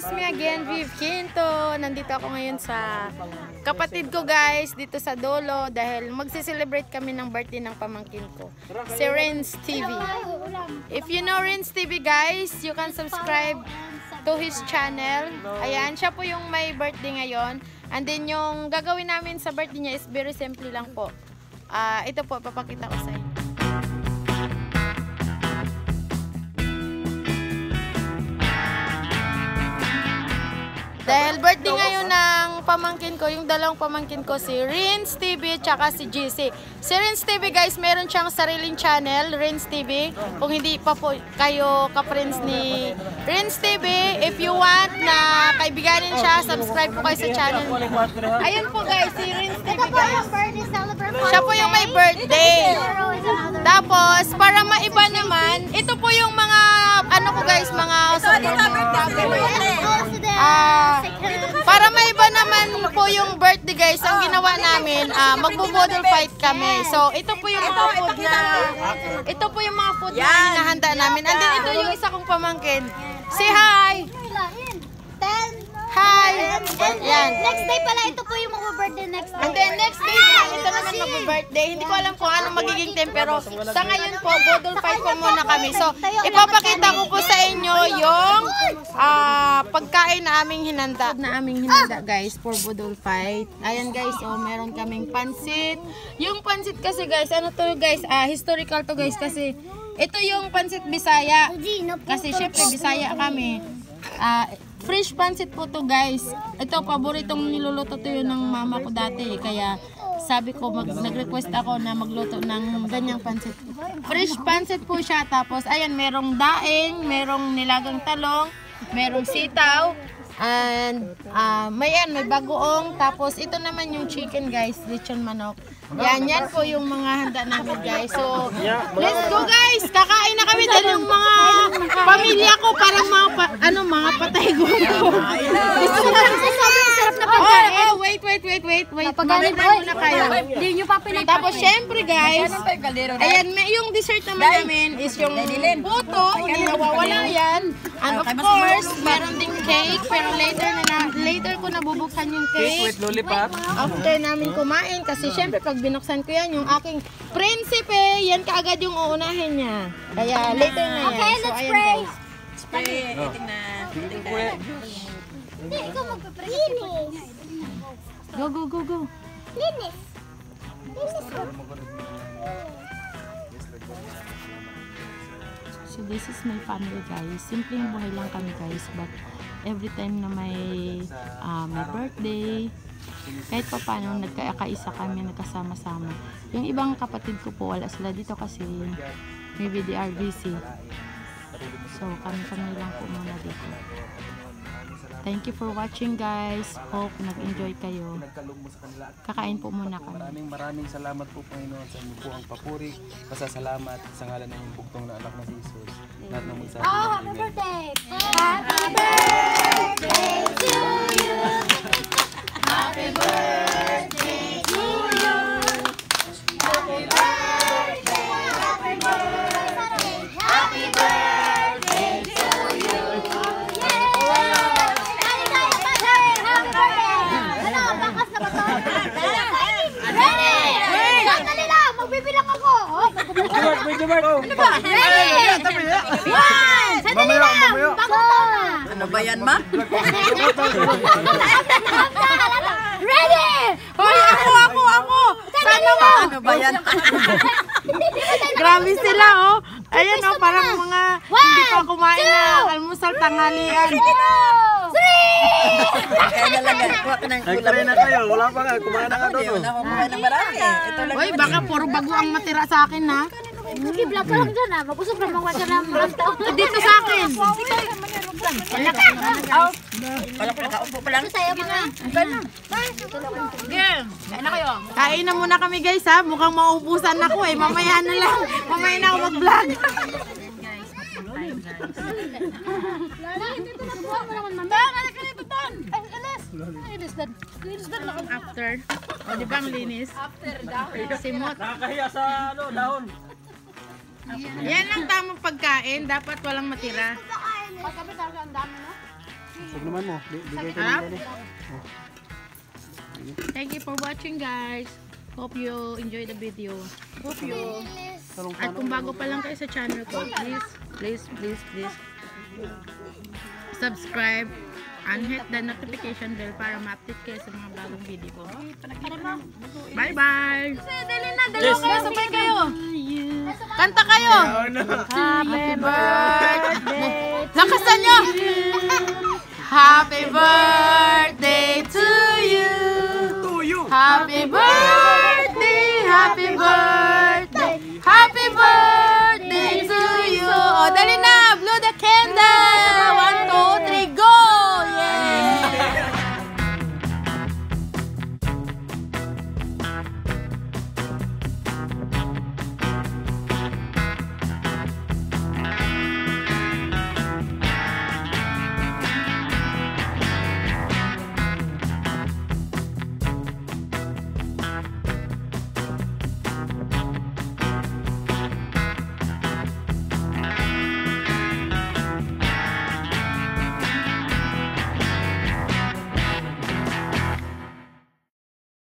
it's me again, Viv Quinto. Nandito ako ngayon sa kapatid ko guys, dito sa Dolo dahil magse-celebrate kami ng birthday ng pamangkin ko, si Renz TV. If you know Renz TV guys, you can subscribe to his channel. Ayan, siya po yung may birthday ngayon. And then yung gagawin namin sa birthday niya is very simple lang po. Ito po, papakita ko sa inyo. Dahil birthday ngayon ng pamangkin ko, yung dalawang pamangkin ko, si Renz TV tsaka si GC. Si Renz TV guys, meron siyang sariling channel, Renz TV. Kung hindi pa po kayo ka-friends ni Renz TV, if you want na kaibiganin siya, subscribe po kayo sa channel niya. Ayun po guys, si Renz TV guys. Siya po yung may birthday. Tapos, para maiba naman, ito po yung mga, ano ko guys, mga para maiba naman po yung birthday guys, ang ginawa namin, magbo-bottle fight kami. So, ito po yung mga food na, na hinahanda namin. And then, ito yung isa kong pamangkin. Say hi! Hi! Yan. Next day pala, ito po yung mag-birthday next day. And then next day ito naman mag-birthday. Hindi ko alam kung anong magiging time, pero sa ngayon po, bottle fight po muna kami. So, ipapakita ko po sa inyo yung pagkain na aming hinanda. Guys, for bottle fight. Ayan guys, meron kaming pansit. Yung pansit kasi guys, ano to guys, historical to guys kasi ito yung pansit Bisaya. Kasi syempre Bisaya kami. Fresh pansit po to guys. Ito, paboritong niluluto to yun ng mama ko dati. Kaya sabi ko, nag-request ako na magluto ng ganyang pansit. Fresh pansit po siya. Tapos, ayan, merong daing, merong nilagang talong, merong sitaw, and may bagoong. Tapos, ito naman yung chicken guys, lechon manok. Yan po yung mga handa namin guys. So, let's go guys! Kakain na kami dahil yung mga pamilya ko parang mga patay gusto. Sobrang sarap na pagkain. Wait. Napagalit muna kayo. Hindi nyo pa pinagpain. Tapos syempre guys, ayan, yung dessert naman namin is yung puto. Hindi nawawala yan. And of course, meron ding cake. Pero later ko nabubuksan yung cake. After namin kumain. Kasi syempre pag binuksan ko yan, yung aking prinsipe, yan kaagad yung uunahin niya. Kaya later na yan. Okay, so, let's ayan, pray. guys. Spray. Hindi, ikaw magpapray. Linis. Go. Linis. So this is my family guys. Simpleng buhay lang kami guys. But every time na may birthday, kahit pa paano nagkakaisa kami, nagkasama-sama. Yung ibang kapatid ko po, wala sila dito kasi maybe they are busy. So kami lang po muna dito. Thank you for watching guys. Hope nag-enjoy kayo. Kakain po muna kami. Maraming salamat po Panginoon sa inyo po ang papuri. Pasasalamat sa ngalan ng bugtong na anak na si Jesus. Lahat ng magsabi. Happy birthday! Happy birthday to you! Happy birthday to you! Happy birthday! Happy birthday! Happy birthday to you! Bakas na ba ito? Ready! Sandali lang! Magbibilang ako! Ano ba? Ready! One! Sandali lang! Bago ito na! Ano ba yan, ma? Ready! Hoy, ako! Sana mo! Ano ba yan? Grabe sila Ayan parang mga hindi pa kumain na almusal tanghalian. Kaya na lang, kuha ka ng ulam. Nagtry na kayo, wala pa nga, kumain na ka doon. Wala pa kumain ng marami. Ito lang. Hoy, baka puro bago ang matira sa akin ha. Mag-vlog ka lang dyan ha. Mag-usap na mga dyan ng mga tao. Dito sa akin. Wala pa nakaupo pa lang. Sa'yo mga. Kain na kayo. Kain na muna kami guys ha. Mukhang mauubusan ako Mamaya na lang. Mamaya na ako mag-vlog. After. Di ba ang linis? Simot. Nakakahiya sa dahon. Yan lang tamang pagkain. Dapat walang matira. Pagkabi talaga ang dami no? Huwag naman mo. Bigay ka Sarap? ng gani. Thank you for watching, guys. Hope you enjoy the video. Hope you. At kung bago pa lang kayo sa channel ko, please subscribe and hit the notification bell para ma-update kayo sa mga bagong video ko. Bye-bye! Dali na, dalawa kayo, sabay kayo. Kanta kayo! Happy birthday! Lakasan nyo! Happy birthday to you! Happy birthday! Happy birthday!